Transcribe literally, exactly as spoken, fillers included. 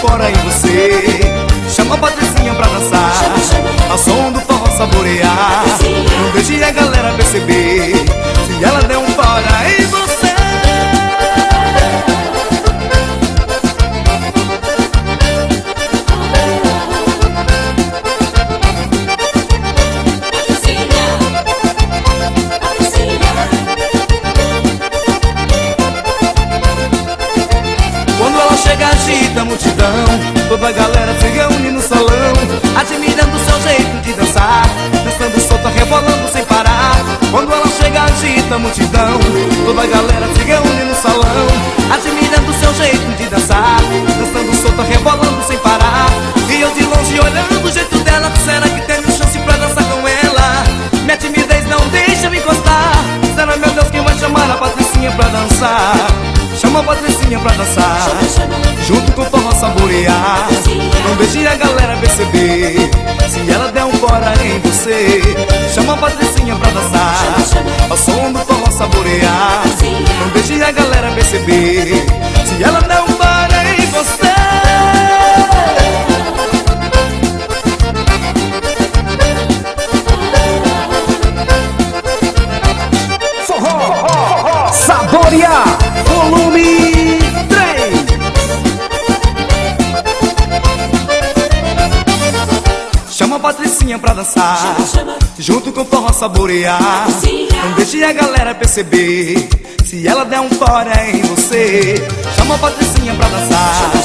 fora em você. Chama a Patricinha pra dançar, ao som do forró saborear. Não deixe a galera perceber, se ela der um fora em você. Quando ela chega agita a multidão, toda a galera se reúne no salão, admirando o seu jeito de dançar, dançando solta, rebolando sem parar. Quando ela chega agita a multidão, toda a galera se reúne no salão, admirando o seu jeito de dançar, dançando solta, rebolando sem parar. E eu de longe olhando o jeito dela, será que tenho chance pra dançar com ela? Minha timidez não deixa eu encostar. Será, meu Deus, quem vai chamar a Patricinha pra dançar? Chama a Patricinha pra dançar, junto com o forró saborear. Não deixe a galera perceber, se ela der um fora em você. Chama a Patricinha pra dançar, ao som do forró saborear. Não deixe a galera perceber, se ela der um fora em você. Forró, forró, saborear, volume três. Chama a Patricinha pra dançar, junto com o forró saborear. Não deixe a galera perceber, se ela der um fora em você. Chama a Patricinha pra dançar,